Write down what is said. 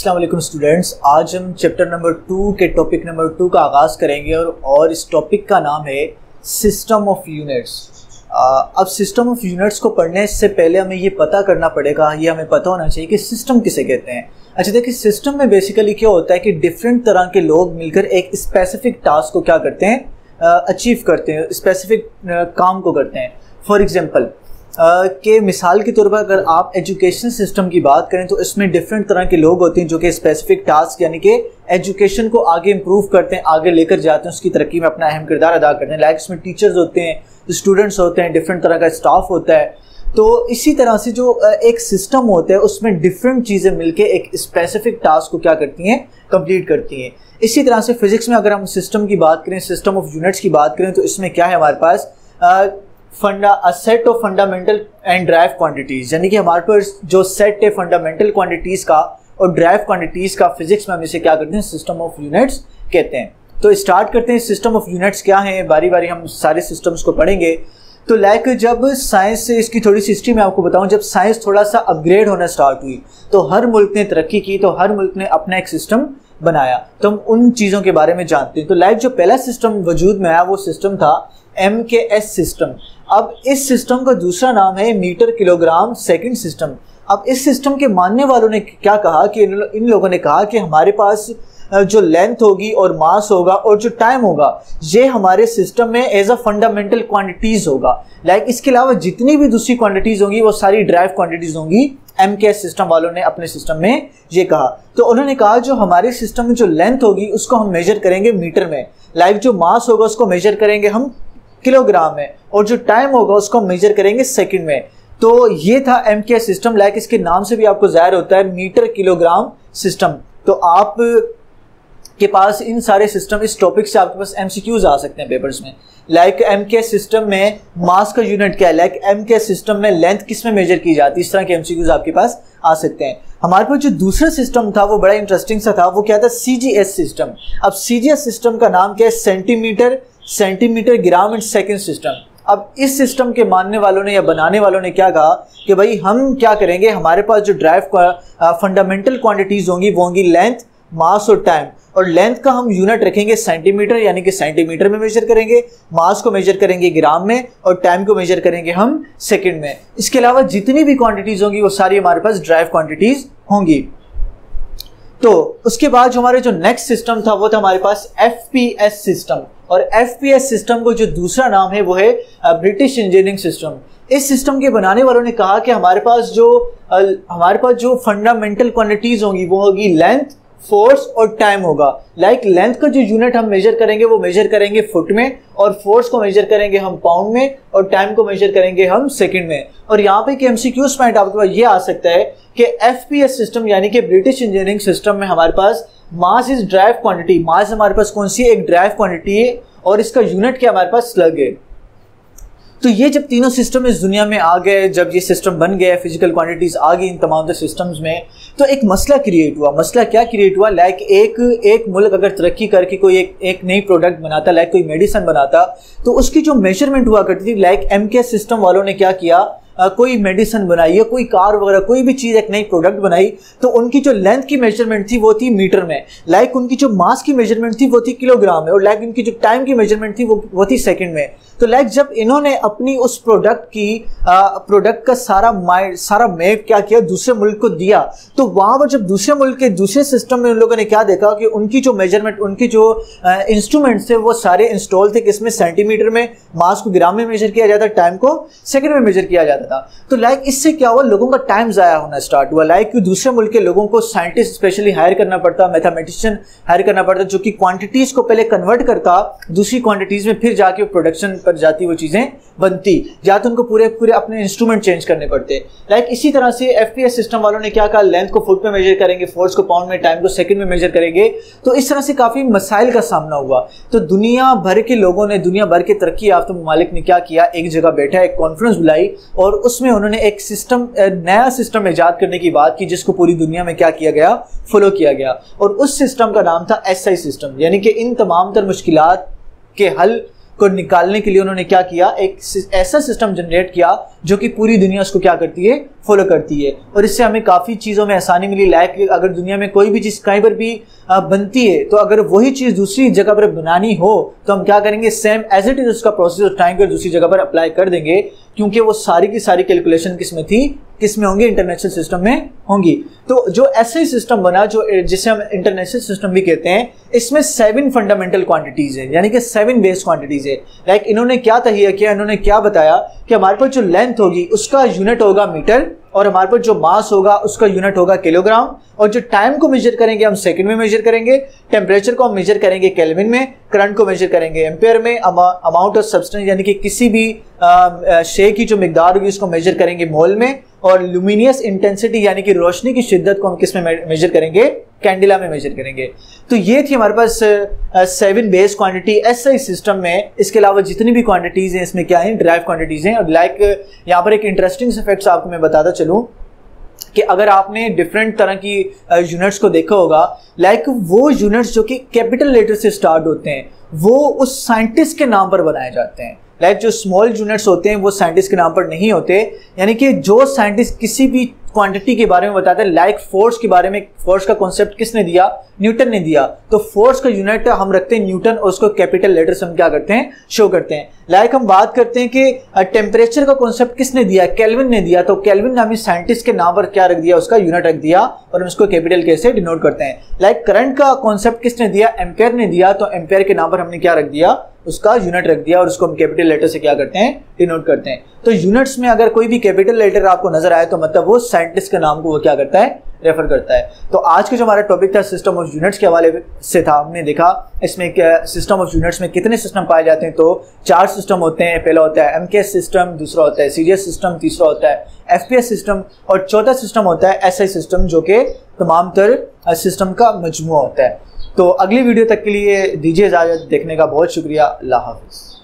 अस्सलाम वालेकुम स्टूडेंट्स, आज हम चैप्टर नंबर 2 के टॉपिक नंबर 2 का आगाज़ करेंगे और इस टॉपिक का नाम है सिस्टम ऑफ यूनिट्स। अब सिस्टम ऑफ यूनिट्स को पढ़ने से पहले हमें ये पता करना पड़ेगा, ये हमें पता होना चाहिए कि सिस्टम किसे कहते हैं। अच्छा देखिए, सिस्टम में बेसिकली क्या होता है कि डिफरेंट तरह के लोग मिलकर एक स्पेसिफिक टास्क को क्या करते हैं, अचीव करते हैं, स्पेसिफिक काम को करते हैं। फॉर एग्जांपल के मिसाल के तौर पर अगर आप एजुकेशन सिस्टम की बात करें तो इसमें डिफरेंट तरह के लोग होते हैं जो कि स्पेसिफिक टास्क यानी कि एजुकेशन को आगे इम्प्रूव करते हैं, आगे लेकर जाते हैं, उसकी तरक्की में अपना अहम किरदार अदा करते हैं। लाइक इसमें टीचर्स होते हैं, स्टूडेंट्स होते हैं, डिफरेंट तरह का स्टाफ होता है। तो इसी तरह से जो एक सिस्टम होता है उसमें डिफरेंट चीज़ें मिलकर एक स्पेसिफिक टास्क को क्या करती हैं, कंप्लीट करती हैं। इसी तरह से फिजिक्स में अगर हम सिस्टम की बात करें, सिस्टम ऑफ यूनिट्स की बात करें तो इसमें क्या है हमारे पास set of fundamental and derived quantities, यानी कि हमारे पास जो सेट है फंडामेंटल क्वांटिटीज का और ड्राइव क्वांटिटीज का, फिजिक्स में हम इसे क्या करते हैं, सिस्टम ऑफ यूनिट्स कहते हैं। तो स्टार्ट करते हैं, सिस्टम ऑफ यूनिट्स क्या है, बारी बारी हम सारे सिस्टम्स को पढ़ेंगे। तो लाइक जब साइंस से, इसकी थोड़ी सी हिस्ट्री मैं आपको बताऊं, जब साइंस थोड़ा सा अपग्रेड होना स्टार्ट हुई तो हर मुल्क ने तरक्की की, तो हर मुल्क ने अपना एक सिस्टम बनाया। तो हम उन चीज़ों के बारे में जानते हैं। तो लाइक जो पहला सिस्टम वजूद में आया वो सिस्टम था MKS सिस्टम। अब इस सिस्टम का दूसरा नाम है मीटर किलोग्राम सेकंड सिस्टम। अब इस सिस्टम के मानने वालों ने क्या कहा कि इन लोगों ने कहा कि हमारे पास जो लेंथ होगी और मास होगा और जो टाइम होगा ये हमारे सिस्टम में एज अ फंडामेंटल क्वांटिटीज होगा। लाइक इसके अलावा जितनी भी दूसरी क्वांटिटीज होंगी वो सारी ड्राइव क्वांटिटीज होंगी। MKS सिस्टम वालों ने अपने सिस्टम में ये कहा। तो उन्होंने कहा जो हमारे सिस्टम में जो लेंथ होगी उसको हम मेजर करेंगे मीटर में, लाइक जो मास होगा उसको मेजर करेंगे हम किलोग्राम में, और जो टाइम होगा उसको मेजर करेंगे सेकंड में। तो ये था MKS सिस्टम। लाइक इसके नाम से भी आपको जाहिर होता है मीटर किलोग्राम सिस्टम। तो आप के पास इन सारे सिस्टम, इस टॉपिक से आपके पास MCQs आ सकते हैं पेपर्स में। लाइक MKS सिस्टम में मास का यूनिट क्या है, लाइक MKS सिस्टम में लेंथ किस में मेजर की जाती है, इस तरह के MCQs आपके पास आ सकते हैं। हमारे पास जो दूसरा सिस्टम था वो बड़ा इंटरेस्टिंग सा था, वो क्या था, CGS सिस्टम। अब CGS सिस्टम का नाम क्या है, centimetre gram and second system. अब इस सिस्टम के मानने वालों ने या बनाने वालों ने क्या कहा कि भाई हम क्या करेंगे, हमारे पास जो ड्राइव फंडामेंटल क्वांटिटीज होंगी वो होंगी लेंथ, मास और टाइम। और लेंथ का हम यूनिट रखेंगे सेंटीमीटर, यानी कि सेंटीमीटर में मेजर करेंगे, मास को मेजर करेंगे ग्राम में और टाइम को मेजर करेंगे हम सेकंड में। इसके अलावा जितनी भी क्वांटिटीज होंगी वो सारी हमारे पास ड्राइव क्वांटिटीज होंगी। तो उसके बाद जो हमारे जो नेक्स्ट सिस्टम था वो था हमारे पास FPS सिस्टम। और FPS सिस्टम को जो दूसरा नाम है वो है ब्रिटिश इंजीनियरिंग सिस्टम। इस सिस्टम के बनाने वालों ने कहा कि हमारे पास जो फंडामेंटल क्वांटिटीज होंगी वो होगी लेंथ, फोर्स और टाइम होगा। लाइक लेंथ का जो यूनिट हम मेजर करेंगे वो मेजर करेंगे फुट में, और फोर्स को मेजर करेंगे हम पाउंड में, और टाइम को मेजर करेंगे हम सेकंड में। और यहाँ पे कि MCQs पॉइंट आपके पास ये आ सकता है कि FPS सिस्टम यानी कि ब्रिटिश इंजीनियरिंग सिस्टम में हमारे पास mass is derived quantity. Mass हमारे पास कौन सी, एक ड्राइव क्वांटिटी है, और इसका यूनिट क्या हमारे पास, स्लग है। तो ये जब तीनों सिस्टम इस दुनिया में आ गए, जब ये सिस्टम बन गए, फिजिकल क्वांटिटीज आ गई इन तमाम सिस्टम्स में, तो एक मसला क्रिएट हुआ। मसला क्या क्रिएट हुआ, लाइक एक मुल्क अगर तरक्की करके कोई एक नई प्रोडक्ट बनाता, लाइक कोई मेडिसिन बनाता, तो उसकी जो मेजरमेंट हुआ करती थी, लाइक MKS सिस्टम वालों ने क्या किया, कोई मेडिसिन बनाई या कोई कार वगैरह कोई भी चीज़, एक नई प्रोडक्ट बनाई, तो उनकी जो लेंथ की मेजरमेंट थी वो थी मीटर में, लाइक उनकी जो मास की मेजरमेंट थी वो थी किलोग्राम में, और लाइक उनकी जो टाइम की मेजरमेंट थी वो थी सेकंड में। तो लाइक जब इन्होंने अपनी उस प्रोडक्ट का सारा मैप क्या किया, दूसरे मुल्क को दिया, तो वहाँ पर जब दूसरे मुल्क के दूसरे सिस्टम में उन लोगों ने क्या देखा कि उनकी जो मेजरमेंट, उनकी जो इंस्ट्रूमेंट्स थे वो सारे इंस्टॉल थे किसमें, सेंटीमीटर में, मास को ग्राम में मेजर किया जाता, टाइम को सेकंड में मेजर किया जाता था। तो लाइक इससे क्या हुआ, लोगों का टाइम जाया होना स्टार्ट हुआ। लाइक दूसरे मुल्क के लोगों को साइंटिस्ट स्पेशली हायर करना पड़ता, मैथमेटिशियन हायर करना पड़ता, जो कि क्वांटिटीज को पहले कन्वर्ट करता दूसरी क्वांटिटीज में, फिर जाके प्रोडक्शन पर जाती वो चीजें बनती, या तो उनको पूरे अपने इंस्ट्रूमेंट चेंज करने पड़ते। लाइक इसी तरह से FPS सिस्टम वालों ने क्या कहा, लेंथ को फुट में मेजर करेंगे, फोर्स को पाउंड में, टाइम को सेकंड में मेजर करेंगे। तो इस तरह से काफी मसाइल का सामना हुआ। तो दुनिया भर के लोगों ने, दुनिया भर के तरक्की याफ्ता ममालिक ने क्या किया, एक जगह बैठा, एक कॉन्फ्रेंस बुलाई, और उसमें उन्होंने एक सिस्टम, नया सिस्टम ईजाद करने की बात की, जिसको पूरी दुनिया में क्या किया गया, फॉलो किया गया। और उस सिस्टम का नाम था SI सिस्टम, यानी कि इन तमाम तर मुश्किलात के हल को निकालने के लिए उन्होंने क्या किया, एक ऐसा सिस्टम जनरेट किया जो कि पूरी दुनिया उसको क्या करती है, फॉलो करती है। और इससे हमें काफ़ी चीज़ों में आसानी मिली। लाइक अगर दुनिया में कोई भी चीज़ कहीं पर भी बनती है तो अगर वही चीज़ दूसरी जगह पर बनानी हो तो हम क्या करेंगे, सेम एज इट इज उसका प्रोसेस उठाएंगे और दूसरी जगह पर अप्लाई कर देंगे, क्योंकि वो सारी की सारी कैलकुलेशन किस में थी, किस में होंगी, इंटरनेशनल सिस्टम में होंगी। तो जो ऐसा ही सिस्टम बना जो जिसे हम इंटरनेशनल सिस्टम भी कहते हैं, इसमें 7 फंडामेंटल क्वांटिटीज है, यानी कि 7 बेस क्वांटिटीज है। लाइक इन्होंने क्या तहिया किया, इन्होंने क्या बताया कि हमारे पास जो लेंथ होगी उसका यूनिट होगा मीटर, और हमारे पास जो मास होगा उसका यूनिट होगा किलोग्राम, और जो टाइम को मेजर करेंगे हम सेकंड में मेजर करेंगे, टेम्परेचर को हम मेजर करेंगे केल्विन में, करंट को मेजर करेंगे एम्पेयर में, अमाउंट ऑफ सब्सटेंस यानी कि किसी भी शे की जो मिकदार होगी उसको मेजर करेंगे मोल में, और ल्यूमिनियस इंटेंसिटी यानी कि रोशनी की शिद्दत को हम किस में मेजर करेंगे, कैंडिला में मेजर करेंगे। तो ये थी हमारे पास 7 बेस क्वांटिटी एसआई सिस्टम में। इसके अलावा जितनी भी क्वांटिटीज हैं इसमें क्या है, ड्राइव क्वांटिटीज हैं। और लाइक यहाँ पर एक इंटरेस्टिंग फैक्ट्स आपको मैं बताता चलूँ कि अगर आपने डिफरेंट तरह की यूनिट्स को देखा होगा, लाइक वो यूनिट्स जो कि कैपिटल लेटर से स्टार्ट होते हैं वो उस साइंटिस्ट के नाम पर बनाए जाते हैं। लाइक जो स्मॉल यूनिट्स होते हैं वो साइंटिस्ट के नाम पर नहीं होते, यानी कि जो साइंटिस्ट किसी भी क्वांटिटी के बारे में बताते हैं, लाइक फोर्स के बारे में, फोर्स का कॉन्सेप्ट किसने दिया, न्यूटन ने दिया, तो फोर्स का यूनिट हम रखते हैं न्यूटन और उसको कैपिटल लेटर से हम क्या करते हैं, शो करते हैं। लाइक हम बात करते हैं कि टेम्परेचर का कॉन्सेप्ट किसने दिया, केल्विन ने दिया, तो केल्विन नामी साइंटिस्ट के नाम पर क्या रख दिया, उसका यूनिट रख दिया और हम उसको कैपिटल के से डिनोट करते हैं। लाइक करंट का कॉन्सेप्ट किसने दिया, एम्पेयर ने दिया, तो एम्पेयर के नाम पर हमने क्या रख दिया, उसका यूनिट रख दिया और उसको हम कैपिटल लेटर से क्या करते हैं, डिनोट करते हैं। तो यूनिट्स में अगर कोई भी कैपिटल लेटर आपको नजर आए तो मतलब वो साइंटिस्ट के नाम को वो क्या करता है, रेफर करता है। तो आज का जो हमारा टॉपिक था सिस्टम ऑफ यूनिट्स के हवाले से था, हमने देखा इसमें सिस्टम ऑफ यूनिट्स में कितने सिस्टम पाए जाते हैं। तो 4 सिस्टम होते हैं। पहला होता है एमकेएस सिस्टम, दूसरा होता है सीजीएस सिस्टम, तीसरा होता है एफपीएस सिस्टम और चौथा सिस्टम होता है एसआई सिस्टम, जो कि तमाम तर सिस्टम का मजमूआ होता है। तो अगली वीडियो तक के लिए दीजिए इजाजत। देखने का बहुत शुक्रिया। अल्लाह हाफिज़।